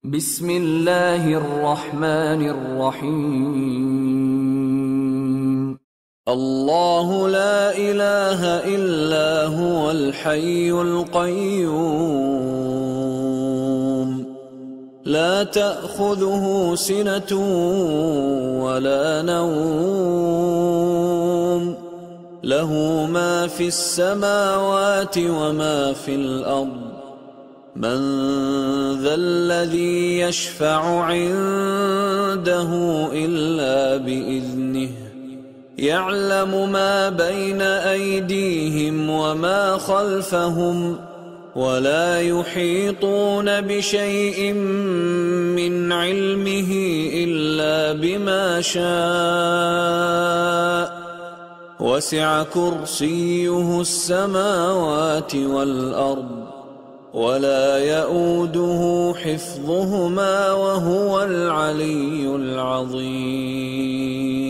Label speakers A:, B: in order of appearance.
A: بسم الله الرحمن الرحيم. الله لا إله إلا هو الحي القيوم لا تأخذه سنة ولا نوم له ما في السماوات وما في الأرض من ذا الذي يشفع عنده إلا بإذنه يعلم ما بين أيديهم وما خلفهم ولا يحيطون بشيء من علمه إلا بما شاء وسع كرسيه السماوات والأرض ولا يؤوده حفظهما وهو العلي العظيم.